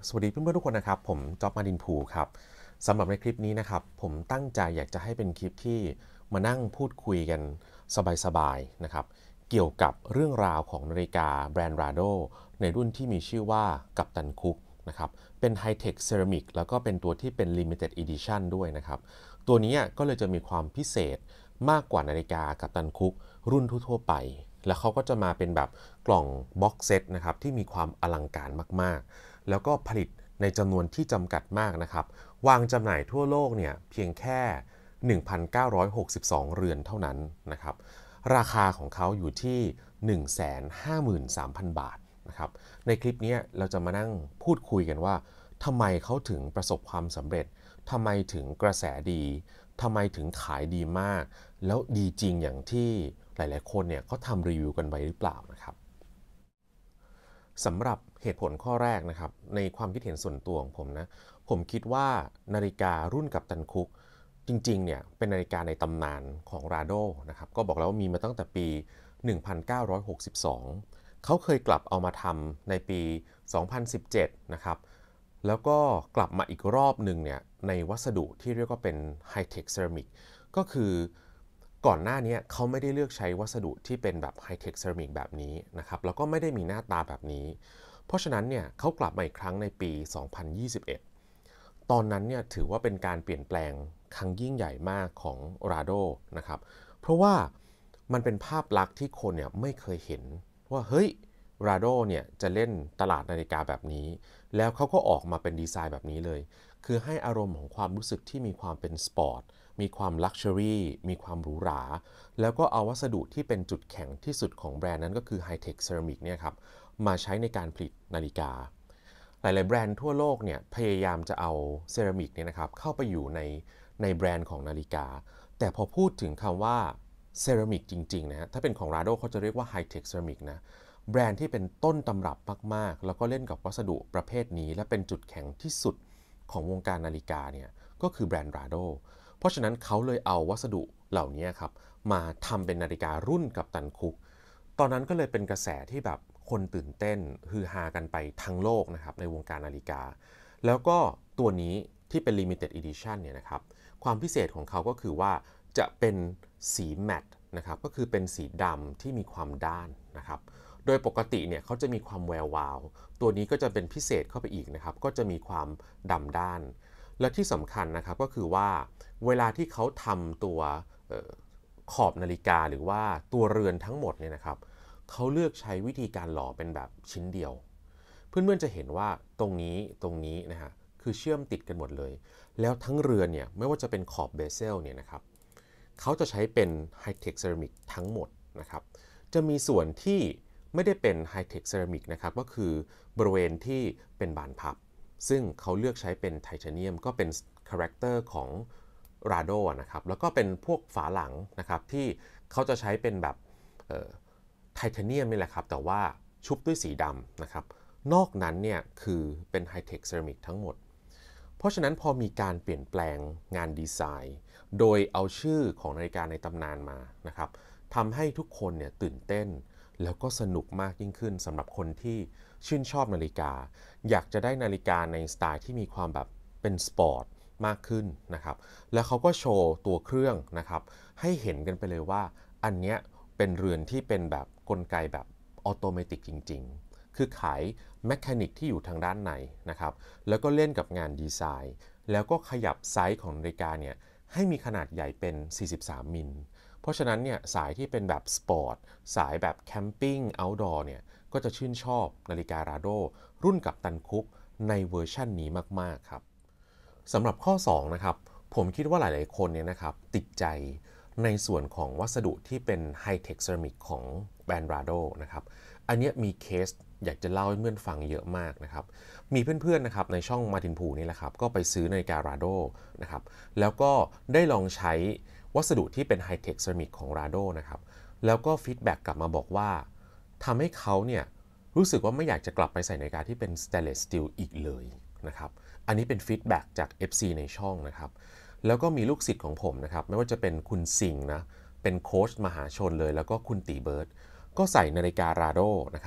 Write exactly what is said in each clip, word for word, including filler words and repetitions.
สวัสดีเพื่อนๆทุกคนนะครับผมจ๊อบมาดินพูครับสำหรับในคลิปนี้นะครับผมตั้งใจอยากจะให้เป็นคลิปที่มานั่งพูดคุยกันสบายๆนะครับเกี่ยวกับเรื่องราวของนาฬิกาแบรนด์ Rado ในรุ่นที่มีชื่อว่ากัปตันคุกนะครับเป็นไฮเทคเซรามิกแล้วก็เป็นตัวที่เป็น Limited Edition ด้วยนะครับตัวนี้ก็เลยจะมีความพิเศษมากกว่านาฬิกากัปตันคุกรุ่นทั่วๆไปแล้วเขาก็จะมาเป็นแบบกล่องบ็อกเซตนะครับที่มีความอลังการมากๆแล้วก็ผลิตในจำนวนที่จำกัดมากนะครับวางจำหน่ายทั่วโลกเนี่ยเพียงแค่ หนึ่งพันเก้าร้อยหกสิบสอง เรือนเท่านั้นนะครับราคาของเขาอยู่ที่ หนึ่งแสนห้าหมื่นสามพัน บาทนะครับในคลิปนี้เราจะมานั่งพูดคุยกันว่าทำไมเขาถึงประสบความสำเร็จทำไมถึงกระแสดีทำไมถึงขายดีมากแล้วดีจริงอย่างที่หลายๆคนเนี่ยเขาทำรีวิวกันไว้หรือเปล่านะครับสำหรับเหตุผลข้อแรกนะครับในความคิดเห็นส่วนตัวของผมนะผมคิดว่านาฬิการุ่นกัปตันคุกจริงๆเนี่ยเป็นนาฬิกาในตำนานของ Rado นะครับก็บอกแล้วว่ามีมาตั้งแต่ปี หนึ่งพันเก้าร้อยหกสิบสอง เขาเคยกลับเอามาทำในปี สองพันสิบเจ็ด นะครับแล้วก็กลับมาอีกรอบหนึ่งเนี่ยในวัสดุที่เรียกว่าเป็นไฮเทคเซรามิกก็คือก่อนหน้านี้เขาไม่ได้เลือกใช้วัสดุที่เป็นแบบไฮเทคเซรามิกแบบนี้นะครับแล้วก็ไม่ได้มีหน้าตาแบบนี้เพราะฉะนั้นเนี่ยเขากลับมาอีกครั้งในปี สองพันยี่สิบเอ็ด ตอนนั้นเนี่ยถือว่าเป็นการเปลี่ยนแปลงครั้งยิ่งใหญ่มากของ Rado นะครับเพราะว่ามันเป็นภาพลักษณ์ที่คนเนี่ยไม่เคยเห็นว่าเฮ้ย Rado เนี่ยจะเล่นตลาดนาฬิกาแบบนี้แล้วเขาก็ออกมาเป็นดีไซน์แบบนี้เลยคือให้อารมณ์ของความรู้สึกที่มีความเป็นสปอร์ตมีความลักชัวรี่มีความหรูหราแล้วก็เอาวัสดุที่เป็นจุดแข็งที่สุดของแบรนด์นั้นก็คือไฮเทคเซรามิกเนี่ยครับมาใช้ในการผลิตนาฬิกาหลายๆแบรนด์ทั่วโลกเนี่ยพยายามจะเอาเซรามิกเนี่ยนะครับเข้าไปอยู่ในในแบรนด์ของนาฬิกาแต่พอพูดถึงคำว่าเซรามิกจริงๆนะฮะถ้าเป็นของ Rado เขาจะเรียกว่าไฮเทคเซรามิกนะแบรนด์ที่เป็นต้นตำรับมากๆแล้วก็เล่นกับวัสดุประเภทนี้และเป็นจุดแข็งที่สุดของวงการนาฬิกาเนี่ยก็คือแบรนด์ Rado เพราะฉะนั้นเขาเลยเอาวัสดุเหล่านี้ครับมาทำเป็นนาฬิการุ่นกัปตันคุกตอนนั้นก็เลยเป็นกระแสที่แบบคนตื่นเต้นฮือฮากันไปทั้งโลกนะครับในวงการนาฬิกาแล้วก็ตัวนี้ที่เป็น Limited Edition เนี่ยนะครับความพิเศษของเขาก็คือว่าจะเป็นสีแมตต์นะครับก็คือเป็นสีดำที่มีความด้านนะครับโดยปกติเนี่ยเขาจะมีความแวววาวตัวนี้ก็จะเป็นพิเศษเข้าไปอีกนะครับก็จะมีความดำด้านและที่สำคัญนะครับก็คือว่าเวลาที่เขาทำตัวขอบนาฬิกาหรือว่าตัวเรือนทั้งหมดเนี่ยนะครับเขาเลือกใช้วิธีการหล่อเป็นแบบชิ้นเดียวเพื่อนๆจะเห็นว่าตรงนี้ตรงนี้นะฮะคือเชื่อมติดกันหมดเลยแล้วทั้งเรือนเนี่ยไม่ว่าจะเป็นขอบเบเซลเนี่ยนะครับเขาจะใช้เป็นไฮเทคเซรามิกทั้งหมดนะครับจะมีส่วนที่ไม่ได้เป็นไฮเทคเซรามิกนะครับก็คือบริเวณที่เป็นบานพับซึ่งเขาเลือกใช้เป็นไทเทเนียมก็เป็นคาแรคเตอร์ของ Rado นะครับแล้วก็เป็นพวกฝาหลังนะครับที่เขาจะใช้เป็นแบบไทเทเนียมนี่แหละครับแต่ว่าชุบด้วยสีดำนะครับนอกนั้นเนี่ยคือเป็นไฮเทคเซรามิกทั้งหมดเพราะฉะนั้นพอมีการเปลี่ยนแปลงงานดีไซน์โดยเอาชื่อของนาฬิกาในตำนานมานะครับทำให้ทุกคนเนี่ยตื่นเต้นแล้วก็สนุกมากยิ่งขึ้นสำหรับคนที่ชื่นชอบนาฬิกาอยากจะได้นาฬิกาในสไตล์ที่มีความแบบเป็นสปอร์ตมากขึ้นนะครับแล้วเขาก็โชว์ตัวเครื่องนะครับให้เห็นกันไปเลยว่าอันเนี้ยเป็นเรือนที่เป็นแบบกลไกแบบออโตเมติกจริงๆคือขายแมคานิกที่อยู่ทางด้านในนะครับแล้วก็เล่นกับงานดีไซน์แล้วก็ขยับไซส์ของนาฬิกาเนี่ยให้มีขนาดใหญ่เป็นสี่สิบสามมิลเพราะฉะนั้นเนี่ยสายที่เป็นแบบสปอร์ตสายแบบแคมปิ้งเอาท์ดอร์เนี่ยก็จะชื่นชอบนาฬิกา Rado รุ่นกัปตันคุกในเวอร์ชั่นนี้มากๆครับสำหรับข้อสองนะครับผมคิดว่าหลายๆคนเนี่ยนะครับติดใจในส่วนของวัสดุที่เป็นไฮเทคเซรามิกของแบรนด์ Rado นะครับอันนี้มีเคสอยากจะเล่าให้เพื่อนฟังเยอะมากนะครับมีเพื่อนๆนะครับในช่องมาร์ตินพูนี่แหละครับก็ไปซื้อนาฬิกา Rado นะครับแล้วก็ได้ลองใช้วัสดุที่เป็นไฮเทคเซรามิกของ Rado นะครับแล้วก็ฟีดแบ็กกลับมาบอกว่าทำให้เขาเนี่ยรู้สึกว่าไม่อยากจะกลับไปใส่นาฬิกาที่เป็นสเตนเลสสตีลอีกเลยนะครับอันนี้เป็นฟีดแบ็กจาก เอฟ ซี ในช่องนะครับแล้วก็มีลูกศิษย์ของผมนะครับไม่ว่าจะเป็นคุณสิงห์นะเป็นโค้ชมหาชนเลยแล้วก็คุณตีเบิร์ดก็ใส่นาฬิกา Rado นะครับ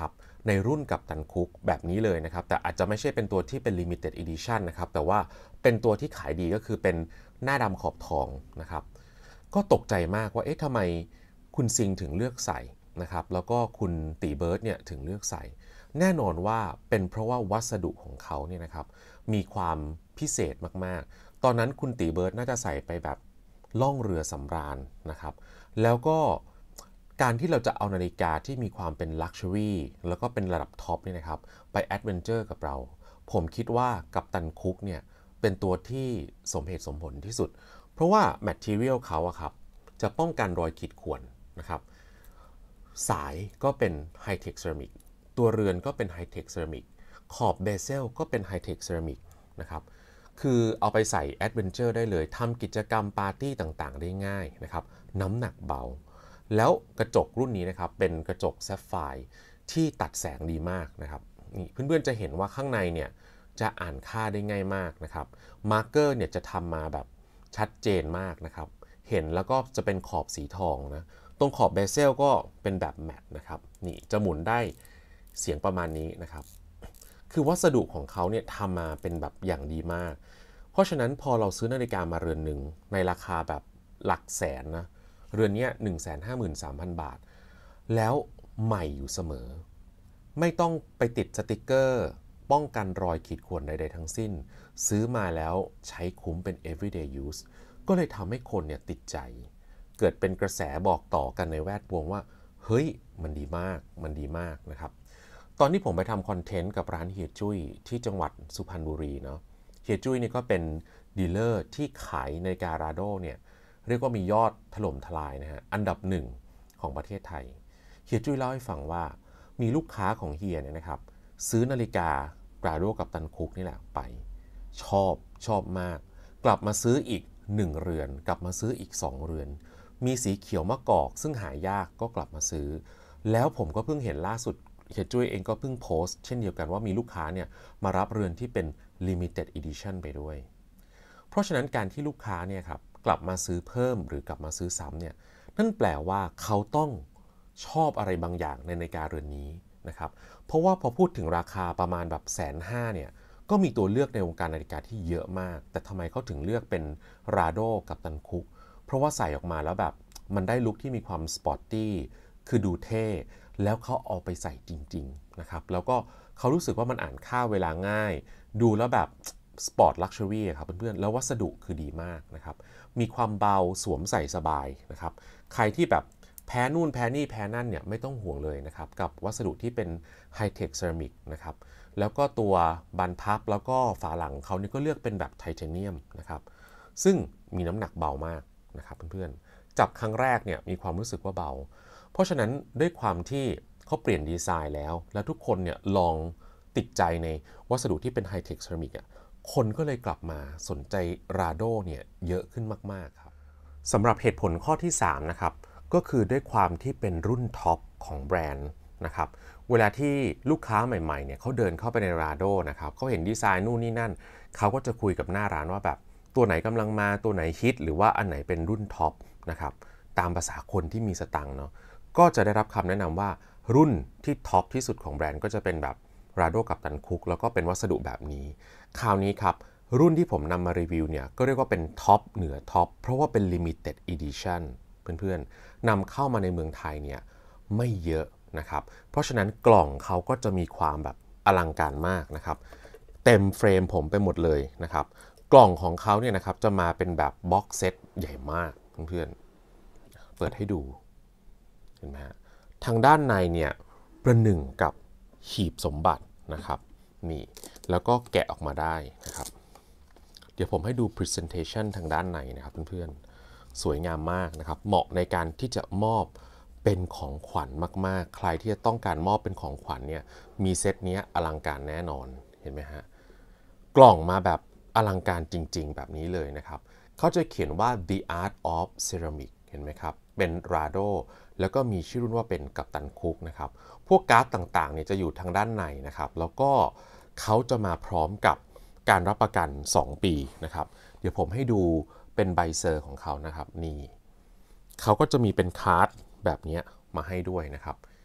ในรุ่นกัปตันคุกแบบนี้เลยนะครับแต่อาจจะไม่ใช่เป็นตัวที่เป็น limited edition นะครับแต่ว่าเป็นตัวที่ขายดีก็คือเป็นหน้าดำขอบทองนะครับก็ตกใจมากว่าเอ๊ะทำไมคุณซิงถึงเลือกใส่นะครับแล้วก็คุณตีเบิร์ดเนี่ยถึงเลือกใส่แน่นอนว่าเป็นเพราะว่าวัสดุของเขาเนี่ยนะครับมีความพิเศษมากๆตอนนั้นคุณตีเบิร์ดน่าจะใส่ไปแบบล่องเรือสำราญนะครับแล้วก็การที่เราจะเอานาฬิกาที่มีความเป็นลักชัวรี่แล้วก็เป็นระดับท็อปเนี่ยนะครับไปแอดเวนเจอร์กับเราผมคิดว่ากัปตันคุกเนี่ยเป็นตัวที่สมเหตุสมผลที่สุดเพราะว่าแมททีเรียลเขาอะครับจะป้องกันรอยขีดข่วนนะครับสายก็เป็นไฮเทคเซรามิกตัวเรือนก็เป็นไฮเทคเซรามิกขอบเบเซลก็เป็นไฮเทคเซรามิกนะครับคือเอาไปใส่แอดเวนเจอร์ได้เลยทำกิจกรรมปาร์ตี้ต่างๆได้ง่ายนะครับน้ำหนักเบาแล้วกระจกรุ่นนี้นะครับเป็นกระจกแซฟไฟร์ที่ตัดแสงดีมากนะครับนี่เพื่อนๆจะเห็นว่าข้างในเนี่ยจะอ่านค่าได้ง่ายมากนะครับมาร์กเกอร์เนี่ยจะทำมาแบบชัดเจนมากนะครับเห็นแล้วก็จะเป็นขอบสีทองนะตรงขอบเบเซลก็เป็นแบบแมตต์นะครับนี่จะหมุนได้เสียงประมาณนี้นะครับคือวัสดุของเขาเนี่ยทำมาเป็นแบบอย่างดีมากเพราะฉะนั้นพอเราซื้อนาฬิกามาเรือนหนึ่งในราคาแบบหลักแสนนะเรือนนี้ หนึ่งแสนห้าหมื่นสามพัน บาทแล้วใหม่อยู่เสมอไม่ต้องไปติดสติกเกอร์ป้องกันรอยขีดข่วนใดๆทั้งสิ้นซื้อมาแล้วใช้คุ้มเป็น everyday use ก็เลยทำให้คนเนี่ยติดใจเกิดเป็นกระแสบอกต่อกันในแวดวงว่าเฮ้ยมันดีมากมันดีมากนะครับตอนที่ผมไปทำคอนเทนต์กับร้านเฮียจุ้ยที่จังหวัดสุพรรณบุรีเนาะเฮียจุ้ยนี่ก็เป็นดีลเลอร์ที่ขายนาฬิการาโดเนี่ยเรียกว่ามียอดถล่มทลายนะฮะอันดับหนึ่งของประเทศไทยเฮียจุ้ยเล่าให้ฟังว่ามีลูกค้าของเฮียเนี่ยนะครับซื้อนาฬิการาโดกับตันคุกนี่แหละไปชอบชอบมากกลับมาซื้ออีกหนึ่งเรือนกลับมาซื้ออีกสองเรือนมีสีเขียวมะกอกซึ่งหายากก็กลับมาซื้อแล้วผมก็เพิ่งเห็นล่าสุดเฮียจุ้ยเองก็เพิ่งโพสต์เช่นเดียวกันว่ามีลูกค้าเนี่ยมารับเรือนที่เป็น limited edition ไปด้วยเพราะฉะนั้นการที่ลูกค้าเนี่ยครับกลับมาซื้อเพิ่มหรือกลับมาซื้อซ้ำเนี่ยนั่นแปลว่าเขาต้องชอบอะไรบางอย่างในนาฬิกาเรือนนี้นะครับเพราะว่าพอพูดถึงราคาประมาณแบบแสนห้าเนี่ยก็มีตัวเลือกในวงการนาฬิกาที่เยอะมากแต่ทำไมเขาถึงเลือกเป็นราโดกับตันคุกเพราะว่าใส่ออกมาแล้วแบบมันได้ลุคที่มีความสปอร์ตตี้คือดูเท่แล้วเขาเอาไปใส่จริงๆนะครับแล้วก็เขารู้สึกว่ามันอ่านค่าเวลาง่ายดูแล้วแบบสปอร์ตลักชัวรี่ครับเพื่อนๆแล้ววัสดุคือดีมากนะครับมีความเบาสวมใส่สบายนะครับใครที่แบบแพ้นู่นแพ้นี่แพ้นั่นเนี่ยไม่ต้องห่วงเลยนะครับกับวัสดุที่เป็นไฮเทคเซรามิกนะครับแล้วก็ตัวบานพับแล้วก็ฝาหลังเขานี่ก็เลือกเป็นแบบไทเทเนียมนะครับซึ่งมีน้ำหนักเบามากนะครับเพื่อนๆจับครั้งแรกเนี่ยมีความรู้สึกว่าเบาเพราะฉะนั้นด้วยความที่เขาเปลี่ยนดีไซน์แล้วแล้วทุกคนเนี่ยลองติดใจในวัสดุที่เป็นไฮเทคเซรามิกอ่ะคนก็เลยกลับมาสนใจราโดเนี่ยเยอะขึ้นมากๆครับสำหรับเหตุผลข้อที่สามนะครับก็คือด้วยความที่เป็นรุ่นท็อปของแบรนด์นะครับเวลาที่ลูกค้าใหม่ๆเนี่ยเขาเดินเข้าไปในราโดนะครับเขาเห็นดีไซน์นู่นนี่นั่นเขาก็จะคุยกับหน้าร้านว่าแบบตัวไหนกำลังมาตัวไหนฮิตหรือว่าอันไหนเป็นรุ่นท็อปนะครับตามภาษาคนที่มีสตังค์เนาะก็จะได้รับคำแนะนำว่ารุ่นที่ท็อปที่สุดของแบรนด์ก็จะเป็นแบบราโดกับตันคุกแล้วก็เป็นวัสดุแบบนี้คราวนี้ครับรุ่นที่ผมนำมารีวิวเนี่ยก็เรียกว่าเป็นท็อปเหนือท็อปเพราะว่าเป็น limited edition เพื่อนๆนำเข้ามาในเมืองไทยเนี่ยไม่เยอะนะครับเพราะฉะนั้นกล่องเขาก็จะมีความแบบอลังการมากนะครับเต็มเฟรมผมไปหมดเลยนะครับกล่องของเขาเนี่ยนะครับจะมาเป็นแบบบ็อกเซตใหญ่มากเพื่อนๆเปิดให้ดูเห็นไหมฮะทางด้านในเนี่ยประหนึ่งกับหีบสมบัตินะครับนี่แล้วก็แกะออกมาได้นะครับเดี๋ยวผมให้ดู presentation ทางด้านในนะครับเพื่อนๆสวยงามมากนะครับเหมาะในการที่จะมอบเป็นของขวัญมากๆใครที่จะต้องการมอบเป็นของขวัญเนี่ยมีเซตนี้อลังการแน่นอนเห็นไหมฮะกล่องมาแบบอลังการจริงๆแบบนี้เลยนะครับเขาจะเขียนว่า the art of ceramic เห็นไหมครับเป็นราโดแล้วก็มีชื่อรุ่นว่าเป็นกัปตันคุกนะครับพวกการ์ดต่างๆเนี่ยจะอยู่ทางด้านในนะครับแล้วก็เขาจะมาพร้อมกับการรับประกันสองปีนะครับเดี๋ยวผมให้ดูเป็นใบเซอร์ของเขานะครับนี่เขาก็จะมีเป็นการ์ดแบบนี้มาให้ด้วยนะครับ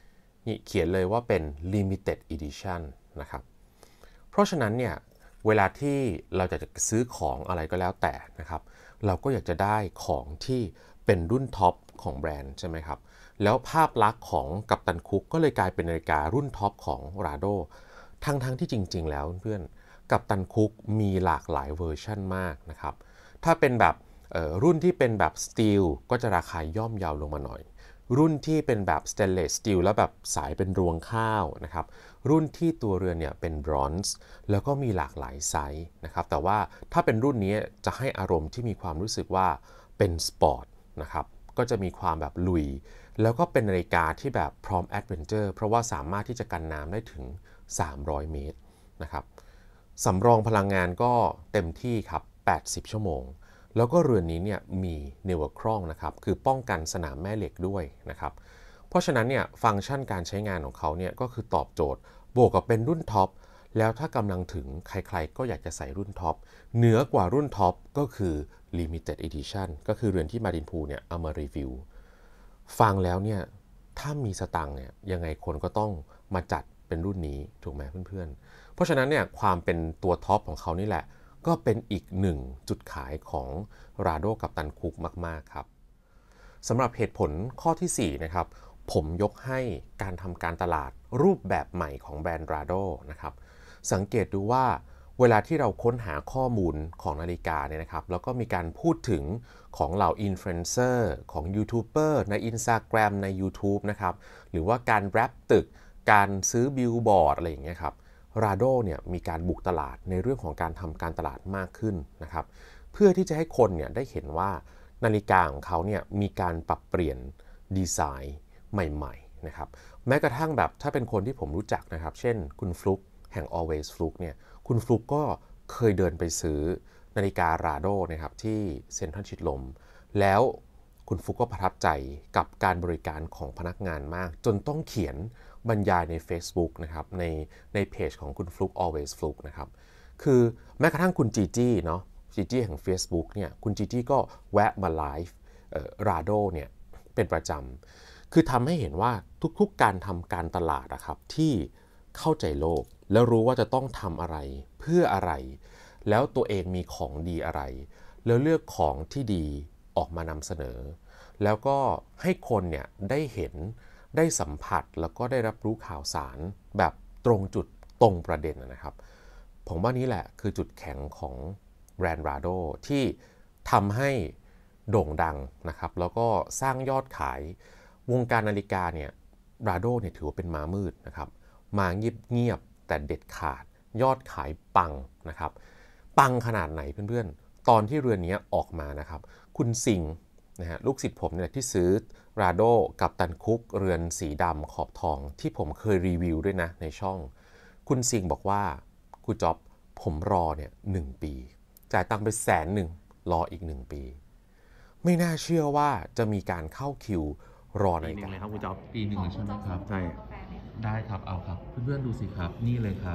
นี่เขียนเลยว่าเป็น limited edition นะครับเพราะฉะนั้นเนี่ยเวลาที่เราจะซื้อของอะไรก็แล้วแต่นะครับเราก็อยากจะได้ของที่เป็นรุ่นท็อปของแบรนด์ใช่ไหมครับแล้วภาพลักษณ์ของกัปตันคุกก็เลยกลายเป็นนาฬิการุ่นท็อปของ Rado ทั้งทั้งที่จริงๆแล้วเพื่อนกัปตันคุกมีหลากหลายเวอร์ชั่นมากนะครับถ้าเป็นแบบรุ่นที่เป็นแบบสตีลก็จะราคาย่อมเยาลงมาหน่อยรุ่นที่เป็นแบบสเตนเลสสตีลแล้วแบบสายเป็นรวงข้าวนะครับรุ่นที่ตัวเรือนเนี่ยเป็นบรอนซ์แล้วก็มีหลากหลายไซส์นะครับแต่ว่าถ้าเป็นรุ่นนี้จะให้อารมณ์ที่มีความรู้สึกว่าเป็นสปอร์ตนะครับก็จะมีความแบบลุยแล้วก็เป็นนาฬิกาที่แบบพร้อมแอดเวนเจอร์เพราะว่าสามารถที่จะกันน้ำได้ถึงสามร้อยเมตรนะครับสำรองพลังงานก็เต็มที่ครับแปดสิบชั่วโมงแล้วก็เรือนนี้เนี่ยมีเนวครองนะครับคือป้องกันสนามแม่เหล็กด้วยนะครับเพราะฉะนั้นเนี่ยฟังก์ชันการใช้งานของเขาเนี่ยก็คือตอบโจทย์บวกกับเป็นรุ่นท็อปแล้วถ้ากำลังถึงใครๆก็อยากจะใส่รุ่นท็อปเหนือกว่ารุ่นท็อปก็คือ Limited Edition ก็คือเรือนที่มาดินพูเนี่ยเอามารีวิวฟังแล้วเนี่ยถ้ามีสตังค์เนี่ยยังไงคนก็ต้องมาจัดเป็นรุ่นนี้ถูกไหมเพื่อนๆเพราะฉะนั้นเนี่ยความเป็นตัวท็อปของเขานี่แหละก็เป็นอีกหนึ่งจุดขายของ Rado กัปตันคุกมากๆครับสำหรับเหตุผลข้อที่สี่นะครับผมยกให้การทำการตลาดรูปแบบใหม่ของแบรนด์ Rado นะครับสังเกตดูว่าเวลาที่เราค้นหาข้อมูลของนาฬิกาเนี่ยนะครับแล้วก็มีการพูดถึงของเหล่าอินฟลูเอนเซอร์ของยูทูบเบอร์ใน Instagram ใน YouTube นะครับหรือว่าการแรปตึกการซื้อบิลบอร์ดอะไรอย่างเงี้ยครับRado เนี่ยมีการบุกตลาดในเรื่องของการทำการตลาดมากขึ้นนะครับเพื่อที่จะให้คนเนี่ยได้เห็นว่านาฬิกาของเขาเนี่ยมีการปรับเปลี่ยนดีไซน์ใหม่ๆนะครับแม้กระทั่งแบบถ้าเป็นคนที่ผมรู้จักนะครับเช่นคุณฟลุกแห่ง Always Fluke เนี่ยคุณฟลุกก็เคยเดินไปซื้อนาฬิกา Rado นะครับที่เซ็นทรัลชิดลมแล้วคุณฟลุกก็ประทับใจกับการบริการของพนักงานมากจนต้องเขียนบรรยายใน Facebook นะครับในในเพจของคุณฟลุก Always Fluke นะครับคือแม้กระทั่งคุณจีจี้เนาะจีจี้แห่ง Facebook เนี่ยคุณจีจี้ก็แวะมาไลฟ์เอ่อ Rado เนี่ยเป็นประจำคือทำให้เห็นว่าทุกๆการทำการตลาดนะครับที่เข้าใจโลกแล้วรู้ว่าจะต้องทำอะไรเพื่ออะไรแล้วตัวเองมีของดีอะไรแล้วเลือกของที่ดีออกมานำเสนอแล้วก็ให้คนเนี่ยได้เห็นได้สัมผัสแล้วก็ได้รับรู้ข่าวสารแบบตรงจุดตรงประเด็นนะครับผมว่านี้แหละคือจุดแข็งของแบรนด์ Rado ที่ทำให้โด่งดังนะครับแล้วก็สร้างยอดขายวงการนาฬิกาเนี่ย Rado เนี่ยถือว่าเป็นม้ามืดนะครับมาเงียบๆแต่เด็ดขาดยอดขายปังนะครับปังขนาดไหนเพื่อนๆตอนที่เรือนนี้ออกมานะครับคุณสิงห์นะฮะลูกศิษย์ผมเนี่ยที่ซื้อ Rado กับตันคุกเรือนสีดำขอบทองที่ผมเคยรีวิวด้วยนะในช่องคุณสิงห์บอกว่าคุณจ๊อบผมรอเนี่ยหนึ่งปีจ่ายตังค์ไปแสนหนึ่งรออีกหนึ่งปีไม่น่าเชื่อว่าจะมีการเข้าคิวรอในการเลยครับคุณจ๊อบปีหนึ่งใช่ไหมครับใช่ได้ครับเอาครับเพื่อนๆดูสิครับนี่เลยครับ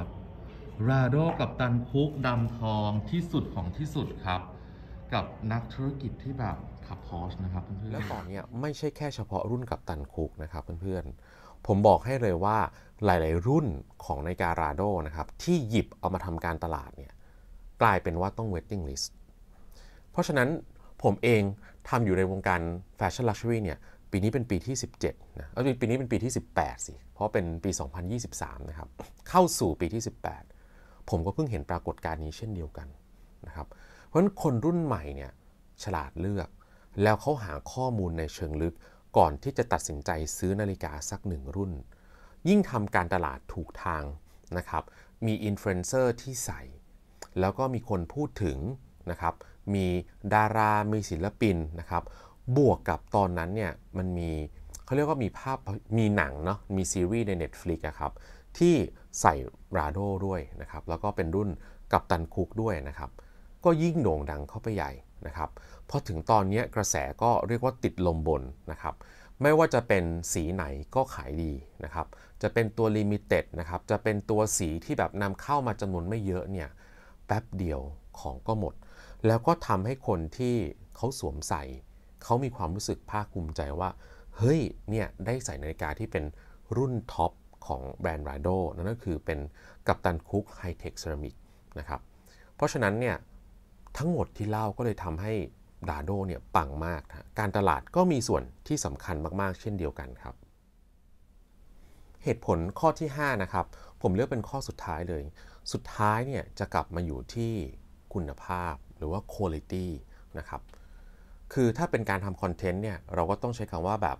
Rado กับตันคุกดำทองที่สุดของที่สุดครับกับนักธุรกิจที่แบบขับพอร์ชนะครับเพื่อนๆแล้วตอนนี้ไม่ใช่แค่เฉพาะรุ่นกับตันคุกนะครับเพื่อนๆผมบอกให้เลยว่าหลายๆรุ่นของนาฬิกา Rado นะครับที่หยิบเอามาทำการตลาดเนี่ยกลายเป็นว่าต้อง waiting list เพราะฉะนั้นผมเองทำอยู่ในวงการแฟชั่นลักชัวรี่เนี่ยปีนี้เป็นปีที่สิบเจ็ดนะเอาปีนี้เป็นปีที่สิบแปดสิเพราะเป็นปีสองพันยี่สิบสามนะครับเข้าสู่ปีที่สิบแปดผมก็เพิ่งเห็นปรากฏการณ์นี้เช่นเดียวกันนะครับเพราะฉะนั้นคนรุ่นใหม่เนี่ยฉลาดเลือกแล้วเขาหาข้อมูลในเชิงลึกก่อนที่จะตัดสินใจซื้อนาฬิกาสักหนึ่งรุ่นยิ่งทำการตลาดถูกทางนะครับมีอินฟลูเอนเซอร์ที่ใส่แล้วก็มีคนพูดถึงนะครับมีดารามีศิลปินนะครับบวกกับตอนนั้นเนี่ยมันมีเขาเรียกว่ามีภาพมีหนังเนาะมีซีรีส์ใน Netflix อะครับที่ใส่ Rado ด้วยนะครับแล้วก็เป็นรุ่นกัปตันคุกด้วยนะครับก็ยิ่งโด่งดังเข้าไปใหญ่นะครับพอถึงตอนนี้กระแสก็เรียกว่าติดลมบนนะครับไม่ว่าจะเป็นสีไหนก็ขายดีนะครับจะเป็นตัว Limited นะครับจะเป็นตัวสีที่แบบนำเข้ามาจำนวนไม่เยอะเนี่ยแป๊บเดียวของก็หมดแล้วก็ทำให้คนที่เขาสวมใส่เขามีความรู้สึกภาคภูมิใจว่าเฮ้ยเนี่ยได้ใส่นาฬิกาที่เป็นรุ่นท็อปของแบรนด์ Rado นั่นก็คือเป็นกัปตันคุก High-Tech Ceramic นะครับเพราะฉะนั้นเนี่ยทั้งหมดที่เล่าก็เลยทำให้ Rado เนี่ยปังมากนะการตลาดก็มีส่วนที่สำคัญมากๆเช่นเดียวกันครับเหตุผลข้อที่ห้านะครับผมเลือกเป็นข้อสุดท้ายเลยสุดท้ายเนี่ยจะกลับมาอยู่ที่คุณภาพหรือว่า quality นะครับคือถ้าเป็นการทำคอนเทนต์เนี่ยเราก็ต้องใช้คำว่าแบบ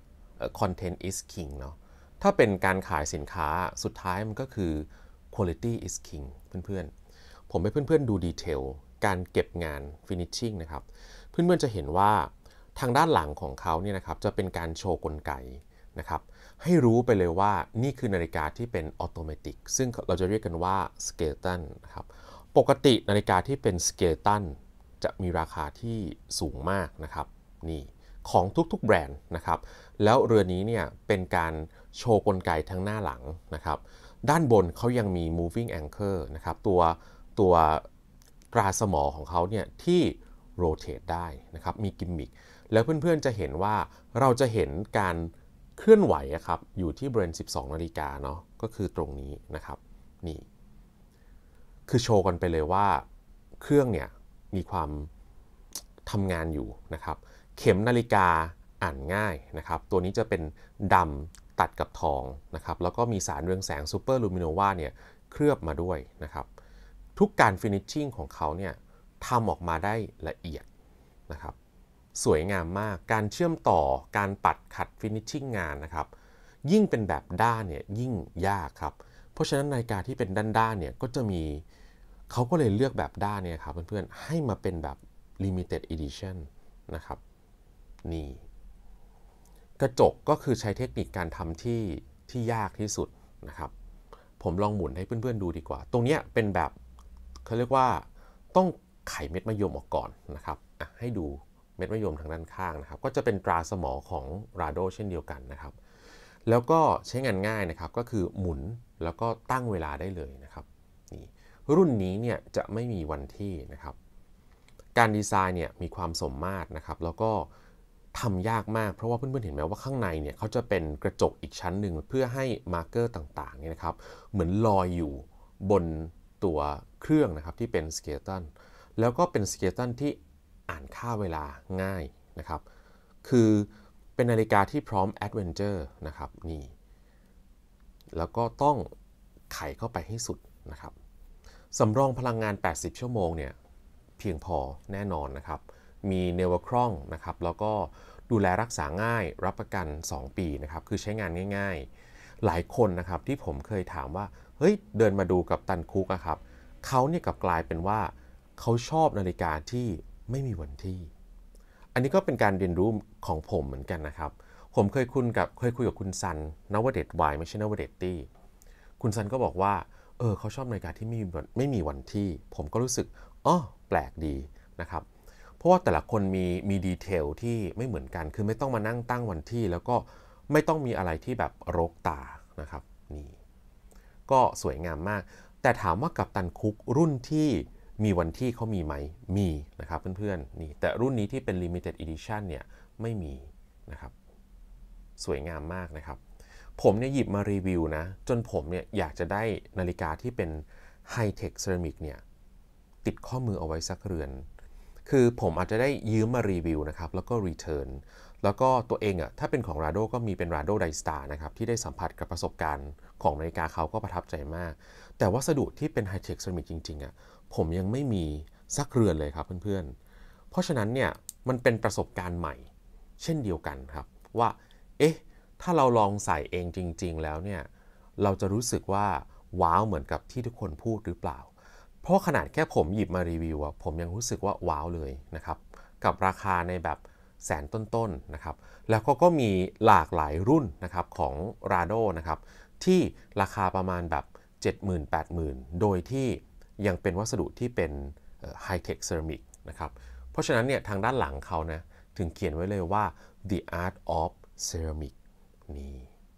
content is king เนาะถ้าเป็นการขายสินค้าสุดท้ายมันก็คือ quality is king เพื่อนๆผมให้เพื่อนๆดูดีเทลการเก็บงาน finishing นะครับเพื่อนๆจะเห็นว่าทางด้านหลังของเขาเนี่ยนะครับจะเป็นการโชว์กลไกนะครับให้รู้ไปเลยว่านี่คือนาฬิกาที่เป็นออโตเมติกซึ่งเราจะเรียกกันว่าสเกลตันนะครับปกตินาฬิกาที่เป็นสเกลตันจะมีราคาที่สูงมากนะครับนี่ของทุกๆแบรนด์นะครับแล้วเรือนี้เนี่ยเป็นการโชว์กลไกทั้งหน้าหลังนะครับด้านบนเขายังมี moving anchor นะครับตัวตัวตราสมอของเขาเนี่ยที่ rotate ได้นะครับมีกิมมิคแล้วเพื่อนๆจะเห็นว่าเราจะเห็นการเคลื่อนไหวครับอยู่ที่บริเวณสิบสองนาฬิกาเนาะก็คือตรงนี้นะครับนี่คือโชว์กันไปเลยว่าเครื่องเนี่ยมีความทำงานอยู่นะครับเข็มนาฬิกาอ่านง่ายนะครับตัวนี้จะเป็นดำตัดกับทองนะครับแล้วก็มีสารเรืองแสงซูเปอร์ลูมิโนวาเนี่ยเคลือบมาด้วยนะครับทุกการฟินิชชิ่งของเขาเนี่ยทำออกมาได้ละเอียดนะครับสวยงามมากการเชื่อมต่อการปัดขัดฟินิชชิ่งงานนะครับยิ่งเป็นแบบด้านเนี่ยยิ่งยากครับเพราะฉะนั้นนาฬิกาที่เป็นด้านๆเนี่ยก็จะมีเขาก็เลยเลือกแบบด้านเนี่ยครับเพื่อนๆให้มาเป็นแบบ limited edition นะครับนี่กระจกก็คือใช้เทคนิคการทำที่ที่ยากที่สุดนะครับผมลองหมุนให้เพื่อนๆดูดีกว่าตรงนี้เป็นแบบเขาเรียกว่าต้องไขเม็ดมะยมออกก่อนนะครับให้ดูเม็ดมะยมทางด้านข้างนะครับก็จะเป็นตราสมอของ Rado เช่นเดียวกันนะครับแล้วก็ใช้งานง่ายนะครับก็คือหมุนแล้วก็ตั้งเวลาได้เลยนะครับนี่รุ่นนี้เนี่ยจะไม่มีวันที่นะครับการดีไซน์เนี่ยมีความสมมาตรนะครับแล้วก็ทำยากมากเพราะว่าเพื่อนๆเห็นไหมว่าข้างในเนี่ยเขาจะเป็นกระจกอีกชั้นหนึ่งเพื่อให้มาร์กเกอร์ต่างๆเนี่ยนะครับเหมือนลอยอยู่บนตัวเครื่องนะครับที่เป็นสเกลตันแล้วก็เป็นสเกลตันที่อ่านค่าเวลาง่ายนะครับคือเป็นนาฬิกาที่พร้อมแอดเวนเจอร์นะครับนี่แล้วก็ต้องไขเข้าไปให้สุดนะครับสำรองพลังงานแปดสิบชั่วโมงเนี่ยเพียงพอแน่นอนนะครับมีเนวครองนะครับแล้วก็ดูแลรักษาง่ายรับประกันสองปีนะครับคือใช้งานง่ายๆหลายคนนะครับที่ผมเคยถามว่าเฮ้ยเดินมาดูกับตันคุกอะครับเขาเนี่ยกลับกลายเป็นว่าเขาชอบนาฬิกาที่ไม่มีวันที่อันนี้ก็เป็นการเรียนรู้ของผมเหมือนกันนะครับผมเคยคุยกับเคยคุยกับคุณซันนวเดชวายไม่ใช่นวเดชตี้คุณซันก็บอกว่าเออเขาชอบนาฬิกาที่ไม่มีไม่มีวันที่ผมก็รู้สึกอ๋อแปลกดีนะครับเพราะว่าแต่ละคนมีมีดีเทลที่ไม่เหมือนกันคือไม่ต้องมานั่งตั้งวันที่แล้วก็ไม่ต้องมีอะไรที่แบบรกตานะครับนี่ก็สวยงามมากแต่ถามว่ากัปตันคุกรุ่นที่มีวันที่เขามีไหมมีนะครับเพื่อนๆนี่แต่รุ่นนี้ที่เป็น limited edition เนี่ยไม่มีนะครับสวยงามมากนะครับผมเนี่ยหยิบมารีวิวนะจนผมเนี่ยอยากจะได้นาฬิกาที่เป็น High-Tech Ceramic เนี่ยติดข้อมือเอาไว้สักเรือนคือผมอาจจะได้ยืมมารีวิวนะครับแล้วก็ return แล้วก็ตัวเองอ่ะถ้าเป็นของ Rado ก็มีเป็น Rado Daystar นะครับที่ได้สัมผัสกับประสบการณ์ของนาฬิกาเขาก็ประทับใจมากแต่วัสดุที่เป็น High-Tech Ceramic จริงๆอ่ะผมยังไม่มีสักเรือนเลยครับเพื่อนๆเพราะฉะนั้นเนี่ยมันเป็นประสบการณ์ใหม่เช่นเดียวกันครับว่าเอ๊ะถ้าเราลองใส่เองจริงๆแล้วเนี่ยเราจะรู้สึกว่าว้าวเหมือนกับที่ทุกคนพูดหรือเปล่าเพราะขนาดแค่ผมหยิบมารีวิวอะผมยังรู้สึกว่าว้าวเลยนะครับกับราคาในแบบแสนต้นๆนะครับแล้วก็ก็มีหลากหลายรุ่นนะครับของ Rado นะครับที่ราคาประมาณแบบ เจ็ดหมื่น แปดหมื่น โดยที่ยังเป็นวัสดุที่เป็น High-Tech Ceramic นะครับเพราะฉะนั้นเนี่ยทางด้านหลังเขานะถึงเขียนไว้เลยว่า The Art of Ceramic นี่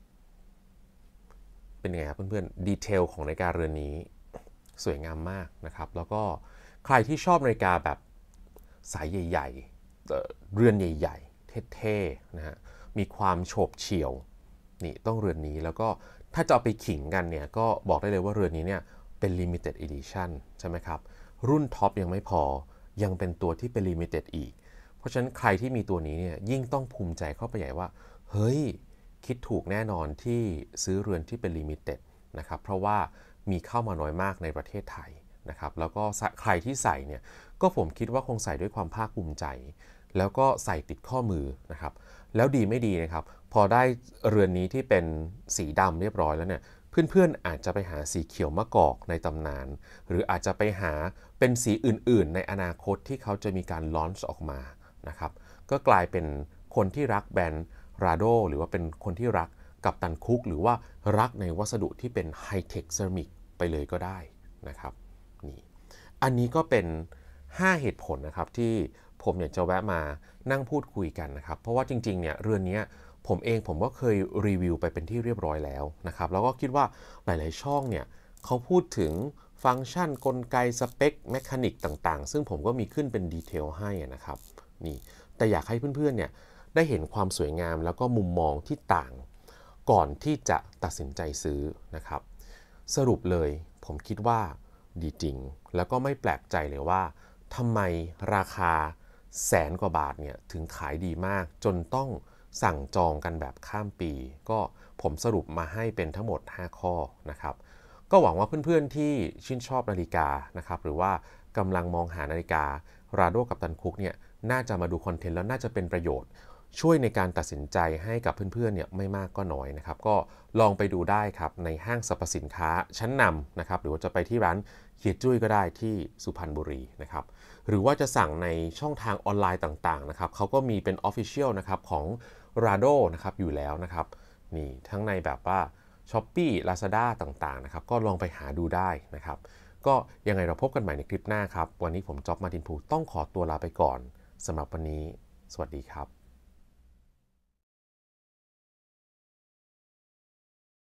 เป็นไงครับเพื่อนๆดีเทลของนาฬิกาเรือนนี้สวยงามมากนะครับแล้วก็ใครที่ชอบนาฬิกาแบบสายใหญ่ๆเรือนใหญ่ๆเท่ๆนะฮะมีความโฉบเฉี่ยวนี่ต้องเรือนนี้แล้วก็ถ้าจะเอาไปขิงกันเนี่ยก็บอกได้เลยว่าเรือนนี้เนี่ยเป็น limited edition ใช่ไหมครับรุ่นท็อปยังไม่พอยังเป็นตัวที่เป็น limited อีกเพราะฉะนั้นใครที่มีตัวนี้เนี่ยยิ่งต้องภูมิใจเข้าไปใหญ่ว่าเฮ้ยคิดถูกแน่นอนที่ซื้อเรือนที่เป็น limited นะครับเพราะว่ามีเข้ามาน้อยมากในประเทศไทยนะครับแล้วก็ใครที่ใส่เนี่ยก็ผมคิดว่าคงใส่ด้วยความภาคภูมิใจแล้วก็ใส่ติดข้อมือนะครับแล้วดีไม่ดีนะครับพอได้เรือนนี้ที่เป็นสีดำเรียบร้อยแล้วเนี่ยเพื่อนๆอาจจะไปหาสีเขียวมะกอกในตำนานหรืออาจจะไปหาเป็นสีอื่นๆในอนาคตที่เขาจะมีการลอนช์ออกมานะครับก็กลายเป็นคนที่รักแบรนด์ราโดหรือว่าเป็นคนที่รักกัปตันคุกหรือว่ารักในวัสดุที่เป็นไฮเทคเซรามิกไปเลยก็ได้นะครับนี่อันนี้ก็เป็นห้าเหตุผลนะครับที่ผมอยากจะแวะมานั่งพูดคุยกันนะครับเพราะว่าจริงๆเนี่ยเรือนนี้ผมเองผมก็เคยรีวิวไปเป็นที่เรียบร้อยแล้วนะครับแล้วก็คิดว่าหลายๆช่องเนี่ยเขาพูดถึงฟังก์ชันกลไกสเปคแมคานิกต่างๆซึ่งผมก็มีขึ้นเป็นดีเทลให้นะครับนี่แต่อยากให้เพื่อนๆเนี่ยได้เห็นความสวยงามแล้วก็มุมมองที่ต่างก่อนที่จะตัดสินใจซื้อนะครับสรุปเลยผมคิดว่าดีจริงแล้วก็ไม่แปลกใจเลยว่าทำไมราคาแสนกว่าบาทเนี่ยถึงขายดีมากจนต้องสั่งจองกันแบบข้ามปีก็ผมสรุปมาให้เป็นทั้งหมดห้าข้อนะครับก็หวังว่าเพื่อนๆที่ชื่นชอบนาฬิกานะครับหรือว่ากำลังมองหานาฬิการาโดกัปตันคุกเนี่ยน่าจะมาดูคอนเทนต์แล้วน่าจะเป็นประโยชน์ช่วยในการตัดสินใจให้กับเพื่อนๆเนี่ยไม่มากก็น้อยนะครับก็ลองไปดูได้ครับในห้างสรรพสินค้าชั้นนำนะครับหรือว่าจะไปที่ร้านเฮียจุ้ยก็ได้ที่สุพรรณบุรีนะครับหรือว่าจะสั่งในช่องทางออนไลน์ต่างๆนะครับเขาก็มีเป็น Official นะครับของ Rado นะครับอยู่แล้วนะครับนี่ทั้งในแบบว่า Shopee Lazada ต่างๆนะครับก็ลองไปหาดูได้นะครับก็ยังไงเราพบกันใหม่ในคลิปหน้าครับวันนี้ผมจ๊อบมาร์ตินพูต้องขอตัวลาไปก่อนสำหรับวันนี้สวัสดีครับ